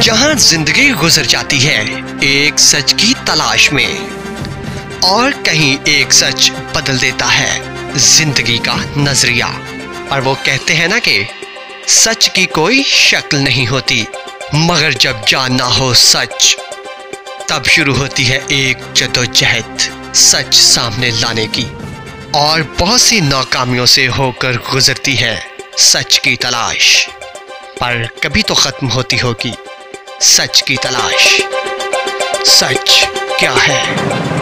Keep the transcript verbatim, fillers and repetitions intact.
जहां जिंदगी गुजर जाती है एक सच की तलाश में, और कहीं एक सच बदल देता है जिंदगी का नजरिया। और वो कहते हैं ना कि सच की कोई शक्ल नहीं होती, मगर जब जानना हो सच तब शुरू होती है एक जद्दोजहद सच सामने लाने की। और बहुत सी नाकामियों से होकर गुजरती है सच की तलाश, पर कभी तो खत्म होती होगी सच की तलाश। सच क्या है?